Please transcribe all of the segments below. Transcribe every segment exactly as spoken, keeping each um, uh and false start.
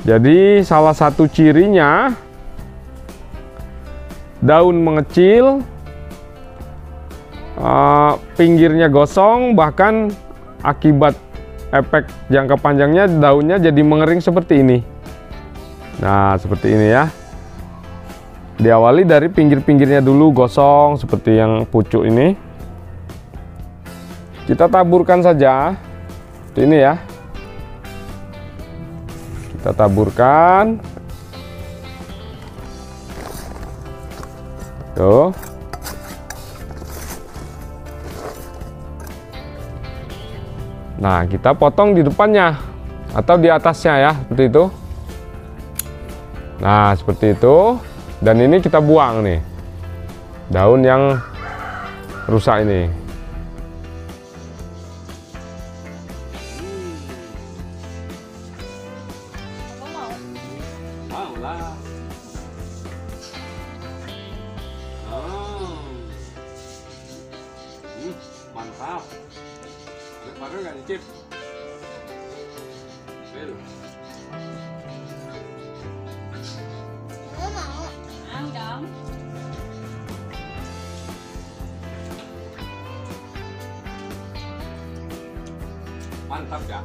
Jadi salah satu cirinya daun mengecil, uh, pinggirnya gosong, bahkan akibat efek jangka panjangnya daunnya jadi mengering seperti ini. Nah, seperti ini ya. Diawali dari pinggir-pinggirnya dulu gosong seperti yang pucuk ini. Kita taburkan saja. Seperti ini ya. Kita taburkan. Tuh. Nah, kita potong di depannya atau di atasnya ya, seperti itu. Nah, seperti itu. Dan ini kita buang nih. Daun yang rusak ini. Mau lah. Oh. Hmm, mantap. Baru nggak nyicip? Bel. Mau dong. Mantap ya.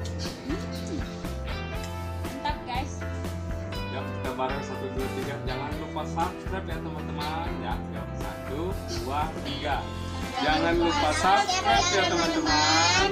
Mantap guys. Yuk kita bareng satu dua tiga. Jangan lupa subscribe ya teman-teman ya. Yuk satu dua tiga. Jangan lupa subscribe ya teman-teman.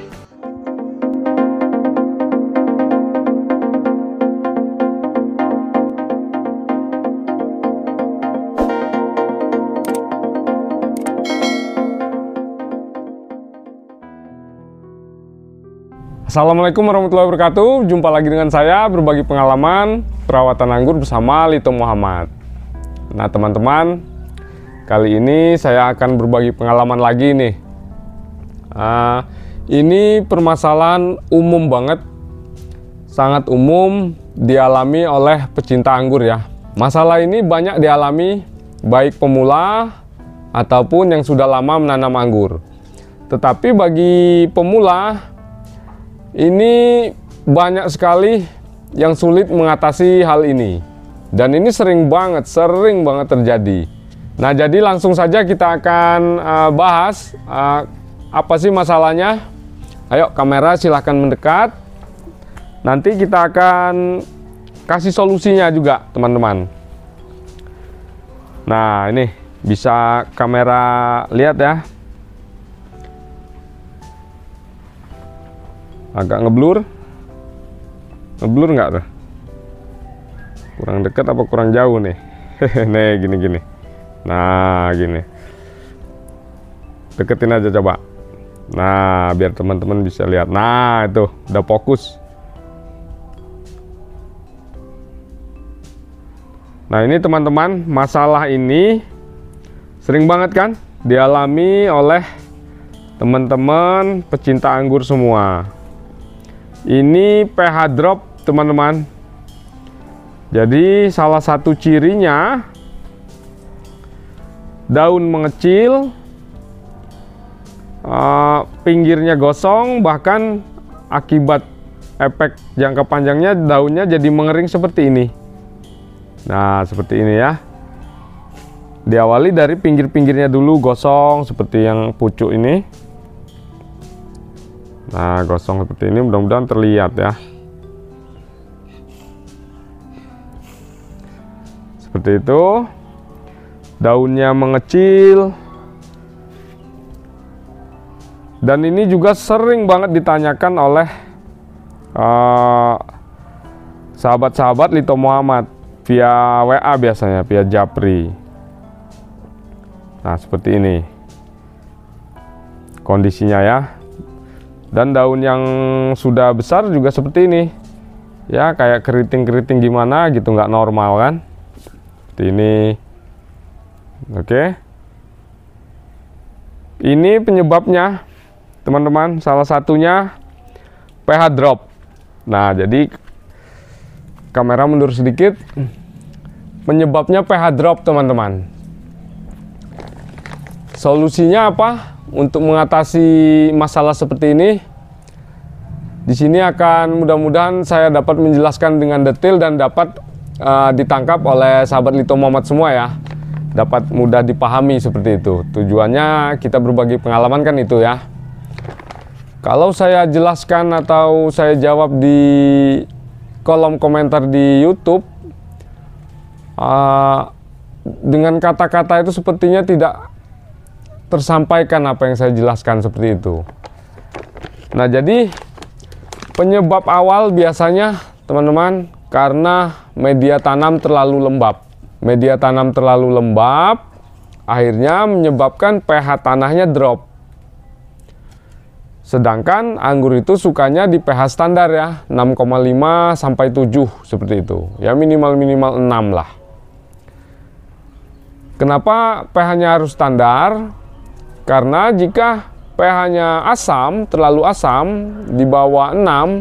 Assalamualaikum warahmatullahi wabarakatuh. Jumpa lagi dengan saya berbagi pengalaman perawatan anggur bersama Lito Muhammad. Nah teman-teman, kali ini saya akan berbagi pengalaman lagi nih. Uh, ini permasalahan umum banget, sangat umum dialami oleh pecinta anggur ya. Masalah ini banyak dialami baik pemula ataupun yang sudah lama menanam anggur. Tetapi bagi pemula ini banyak sekali yang sulit mengatasi hal ini. Dan ini sering banget, sering banget terjadi. Nah, jadi langsung saja kita akan uh, bahas uh, apa sih masalahnya. Ayo kamera silahkan mendekat. Nanti kita akan kasih solusinya juga teman-teman. Nah, ini bisa kamera lihat ya. Agak ngeblur, ngeblur nggak tuh? Kurang dekat apa kurang jauh nih? Nih gini-gini. Nah gini, deketin aja coba. Nah biar teman-teman bisa lihat. Nah itu udah fokus. Nah ini teman-teman, masalah ini sering banget kan dialami oleh teman-teman pecinta anggur semua. Ini pH drop teman-teman. Jadi salah satu cirinya daun mengecil, uh, pinggirnya gosong, bahkan akibat efek jangka panjangnya daunnya jadi mengering seperti ini. Nah seperti ini ya. Diawali dari pinggir-pinggirnya dulu gosong seperti yang pucuk ini. Nah gosong seperti ini, mudah-mudahan terlihat ya. Seperti itu. Daunnya mengecil. Dan ini juga sering banget ditanyakan oleh sahabat-sahabat uh, Lito Muhammad via W A biasanya, via Japri. Nah seperti ini kondisinya ya. Dan daun yang sudah besar juga seperti ini ya, kayak keriting-keriting gimana gitu, nggak normal kan, seperti ini. Oke, ini penyebabnya teman-teman, salah satunya pH drop. Nah jadi kamera mundur sedikit. Penyebabnya pH drop teman-teman. Solusinya apa untuk mengatasi masalah seperti ini? Di sini akan mudah-mudahan saya dapat menjelaskan dengan detail dan dapat uh, ditangkap oleh sahabat Lito Muhammad semua ya. Dapat mudah dipahami seperti itu. Tujuannya kita berbagi pengalaman kan itu ya. Kalau saya jelaskan atau saya jawab di kolom komentar di YouTube uh, dengan kata-kata itu sepertinya tidak tersampaikan apa yang saya jelaskan seperti itu. Nah, jadi penyebab awal biasanya teman-teman karena media tanam terlalu lembab. Media tanam terlalu lembab akhirnya menyebabkan pH tanahnya drop. Sedangkan anggur itu sukanya di pH standar ya, enam koma lima sampai tujuh seperti itu. Ya minimal-minimal enam lah. Kenapa pH-nya harus standar? Karena jika pH-nya asam, terlalu asam, di bawah enam,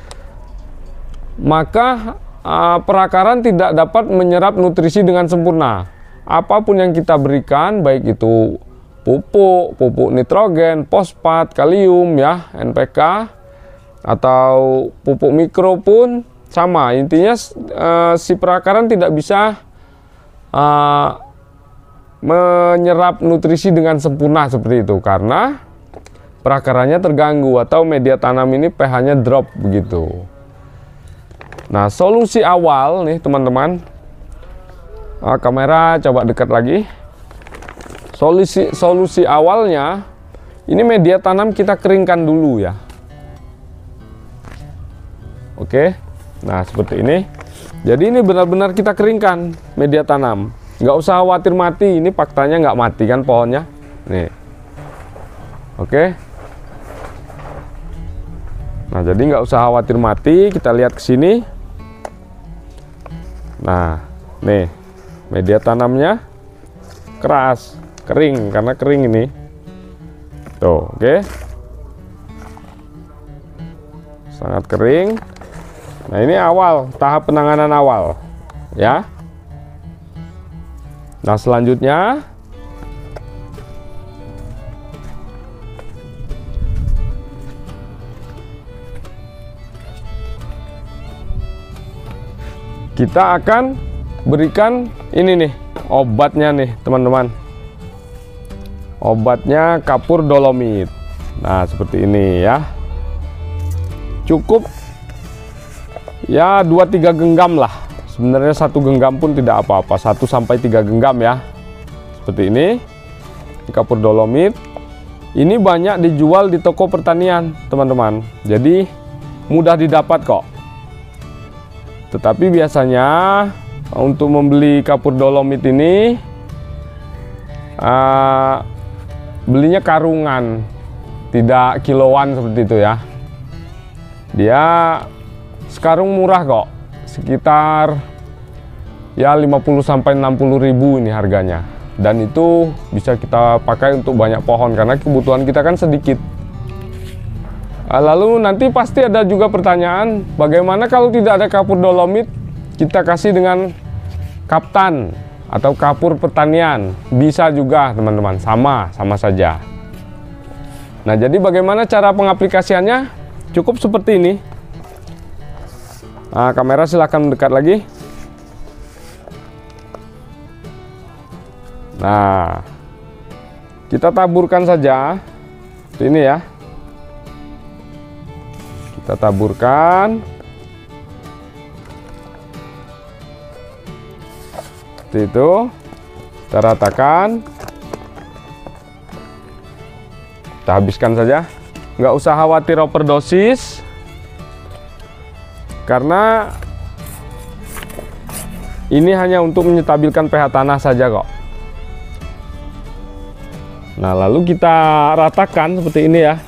maka uh, perakaran tidak dapat menyerap nutrisi dengan sempurna. Apapun yang kita berikan, baik itu pupuk, pupuk nitrogen, fosfat, kalium, ya, N P K, atau pupuk mikro pun sama. Intinya uh, si perakaran tidak bisa uh, menyerap nutrisi dengan sempurna seperti itu, karena perakarannya terganggu atau media tanam ini pH-nya drop begitu. Nah, solusi awal nih teman-teman, ah, kamera coba dekat lagi. Solusi solusi awalnya ini media tanam kita keringkan dulu ya. Oke, nah seperti ini. Jadi ini benar-benar kita keringkan media tanam. Nggak usah khawatir mati. Ini faktanya nggak mati kan pohonnya. Nih, oke. Nah, jadi nggak usah khawatir mati. Kita lihat ke sini. Nah, nih media tanamnya keras, kering karena kering ini. Tuh, oke. Sangat kering. Nah, ini awal, tahap penanganan awal, ya. Nah, selanjutnya kita akan berikan ini nih obatnya nih teman-teman. Obatnya kapur dolomit. Nah, seperti ini ya. Cukup ya dua tiga genggam lah. Sebenarnya satu genggam pun tidak apa-apa, satu sampai tiga genggam ya. Seperti ini. Kapur dolomit. Ini banyak dijual di toko pertanian, teman-teman. Jadi mudah didapat kok. Tetapi biasanya untuk membeli kapur dolomit ini uh, belinya karungan, tidak kiloan seperti itu ya. Dia sekarung murah kok, sekitar ya lima puluh sampai enam puluh ribu ini harganya. Dan itu bisa kita pakai untuk banyak pohon karena kebutuhan kita kan sedikit. Lalu nanti pasti ada juga pertanyaan, bagaimana kalau tidak ada kapur dolomit, kita kasih dengan kaptan atau kapur pertanian? Bisa juga teman-teman, sama, sama saja. Nah, jadi bagaimana cara pengaplikasiannya? Cukup seperti ini. Nah, kamera silahkan mendekat lagi. Nah, kita taburkan saja. Seperti ini ya. Kita taburkan seperti itu, kita ratakan, kita habiskan saja, nggak usah khawatir overdosis karena ini hanya untuk menstabilkan pH tanah saja kok. Nah, lalu kita ratakan seperti ini ya.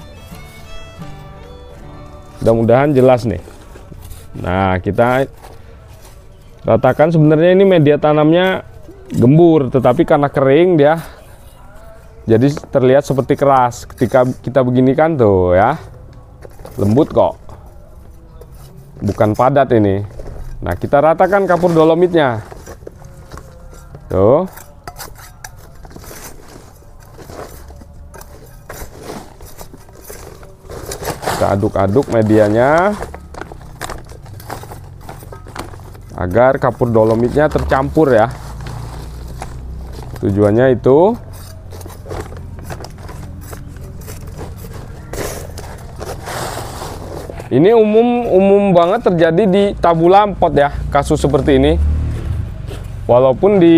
Mudah-mudahan jelas nih. Nah, kita ratakan. Sebenarnya ini media tanamnya gembur, tetapi karena kering dia jadi terlihat seperti keras. Ketika kita beginikan tuh ya, lembut kok, bukan padat ini. Nah, kita ratakan kapur dolomitnya tuh. Kita Kita aduk-aduk medianya agar kapur dolomitnya tercampur ya. Tujuannya itu. Ini umum umum banget terjadi di tabu lampot ya, kasus seperti ini. Walaupun di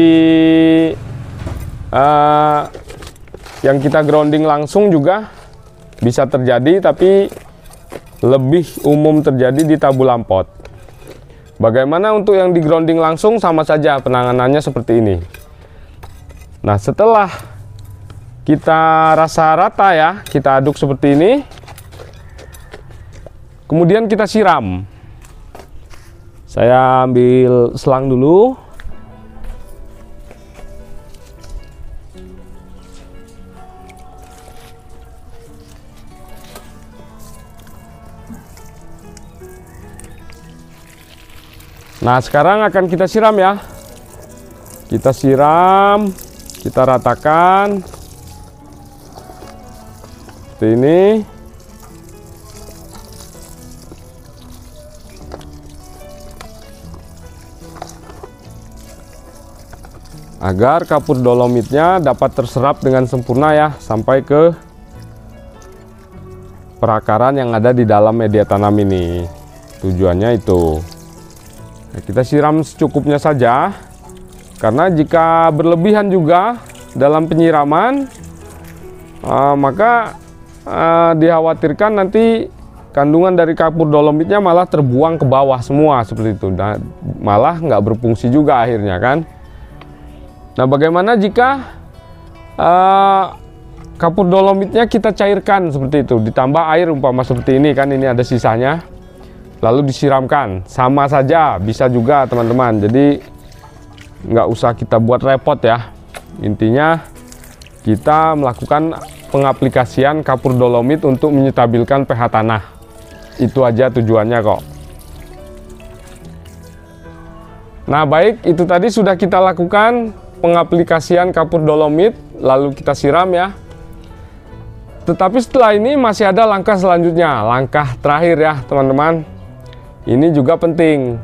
uh, yang kita grounding langsung juga bisa terjadi, tapi lebih umum terjadi di tabu lampot. Bagaimana untuk yang di grounding langsung, sama saja penanganannya seperti ini. Nah, setelah kita rasa rata ya, kita aduk seperti ini. Kemudian kita siram. Saya ambil selang dulu. Nah, sekarang akan kita siram ya. Kita siram, kita ratakan. Seperti ini. Agar kapur dolomitnya dapat terserap dengan sempurna ya, sampai ke perakaran yang ada di dalam media tanam ini. Tujuannya itu. Nah, kita siram secukupnya saja, karena jika berlebihan juga dalam penyiraman, uh, maka uh, dikhawatirkan nanti kandungan dari kapur dolomitnya malah terbuang ke bawah semua seperti itu, dan malah nggak berfungsi juga akhirnya kan. Nah, bagaimana jika uh, kapur dolomitnya kita cairkan seperti itu, ditambah air umpama seperti ini kan, ini ada sisanya, lalu disiramkan, sama saja bisa juga teman-teman. Jadi nggak usah kita buat repot ya. Intinya kita melakukan pengaplikasian kapur dolomit untuk menyetabilkan pH tanah. Itu aja tujuannya kok. Nah, baik, itu tadi sudah kita lakukan pengaplikasian kapur dolomit, lalu kita siram ya. Tetapi setelah ini masih ada langkah selanjutnya, langkah terakhir ya teman-teman. Ini juga penting.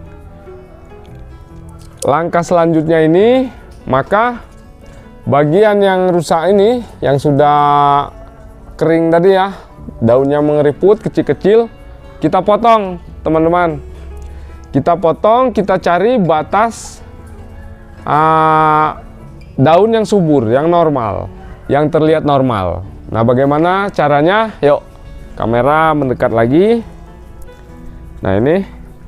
Langkah selanjutnya ini, maka bagian yang rusak ini, yang sudah kering tadi ya, daunnya mengeriput kecil-kecil, kita potong teman-teman. Kita potong, kita cari batas Uh, daun yang subur, yang normal, yang terlihat normal. Nah, bagaimana caranya? Yuk, kamera mendekat lagi. Nah, ini.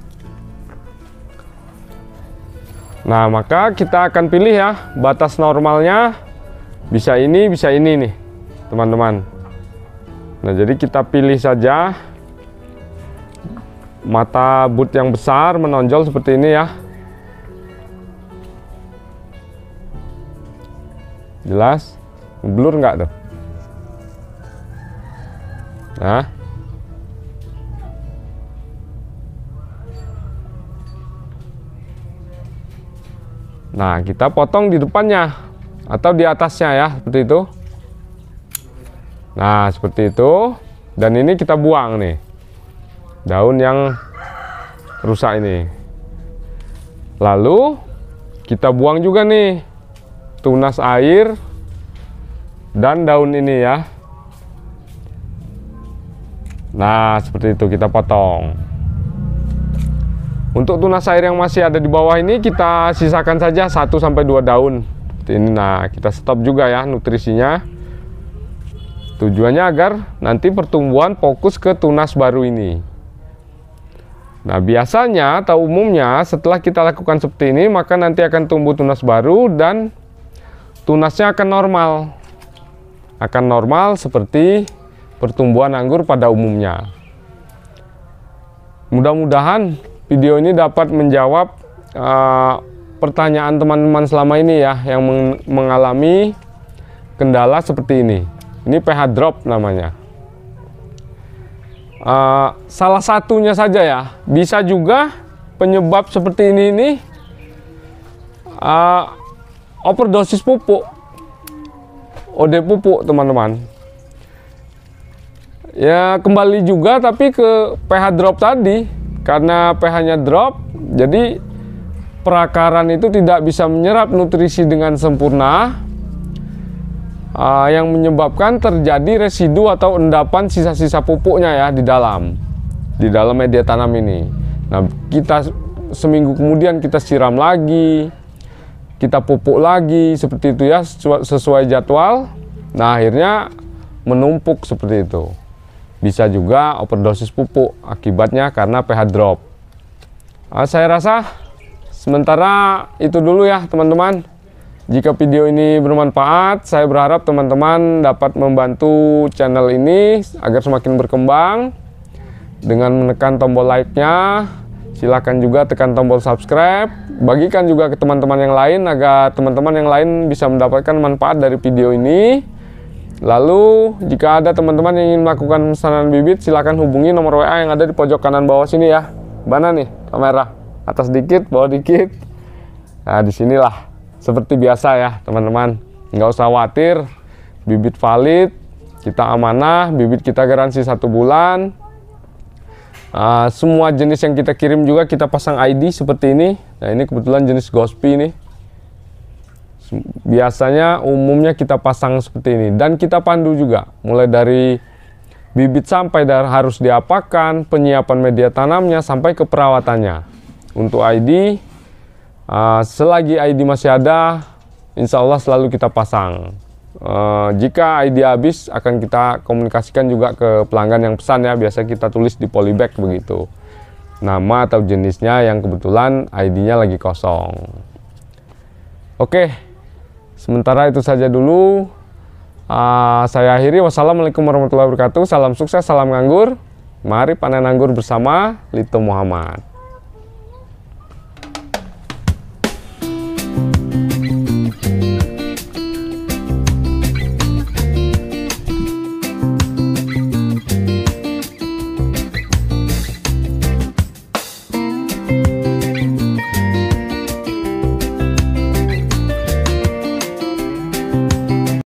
Nah, maka kita akan pilih ya, batas normalnya bisa ini, bisa ini nih, teman-teman. Nah, jadi kita pilih saja mata but yang besar menonjol seperti ini ya. Jelas? Blur nggak tuh? Nah. Nah, kita potong di depannya atau di atasnya ya, seperti itu. Nah, seperti itu. Dan ini kita buang nih, daun yang rusak ini. Lalu kita buang juga nih tunas air dan daun ini ya. Nah, seperti itu kita potong. Untuk tunas air yang masih ada di bawah ini kita sisakan saja satu sampai dua daun seperti ini. Nah, kita stop juga ya nutrisinya. Tujuannya agar nanti pertumbuhan fokus ke tunas baru ini. Nah, biasanya atau umumnya setelah kita lakukan seperti ini, maka nanti akan tumbuh tunas baru dan tunasnya akan normal. Akan normal seperti pertumbuhan anggur pada umumnya. Mudah-mudahan video ini dapat menjawab uh, pertanyaan teman-teman selama ini ya, yang meng mengalami kendala seperti ini. Ini pH drop namanya. Uh, salah satunya saja ya, bisa juga penyebab seperti ini ini uh, overdosis pupuk, O D pupuk teman-teman. Ya kembali juga tapi ke pH drop tadi. Karena pH-nya drop, jadi perakaran itu tidak bisa menyerap nutrisi dengan sempurna, uh, yang menyebabkan terjadi residu atau endapan sisa-sisa pupuknya ya di dalam di dalam media tanam ini. Nah, kita seminggu kemudian kita siram lagi, kita pupuk lagi seperti itu ya, sesuai jadwal. Nah, akhirnya menumpuk seperti itu. Bisa juga overdosis pupuk akibatnya karena pH drop. Nah, saya rasa sementara itu dulu ya teman-teman. Jika video ini bermanfaat, saya berharap teman-teman dapat membantu channel ini agar semakin berkembang dengan menekan tombol like-nya. Silahkan juga tekan tombol subscribe, bagikan juga ke teman-teman yang lain agar teman-teman yang lain bisa mendapatkan manfaat dari video ini. Lalu jika ada teman-teman yang ingin melakukan pesanan bibit, silahkan hubungi nomor W A yang ada di pojok kanan bawah sini ya. Mana nih kamera? Atas dikit, bawah dikit. Nah, disinilah seperti biasa ya teman-teman. Nggak usah khawatir, bibit valid, kita amanah, bibit kita garansi satu bulan. Uh, semua jenis yang kita kirim juga kita pasang I D seperti ini. Nah, ini kebetulan jenis Gospi nih. Biasanya umumnya kita pasang seperti ini dan kita pandu juga mulai dari bibit sampai dari harus diapakan, penyiapan media tanamnya sampai ke perawatannya. Untuk I D, uh, selagi I D masih ada, insya Allah selalu kita pasang. Uh, jika I D habis akan kita komunikasikan juga ke pelanggan yang pesan ya. Biasa kita tulis di polybag begitu, nama atau jenisnya yang kebetulan I D-nya lagi kosong. Oke, sementara itu saja dulu. Uh, saya akhiri. Wassalamualaikum warahmatullahi wabarakatuh. Salam sukses, salam nganggur. Mari panen anggur bersama Lito Muhammad.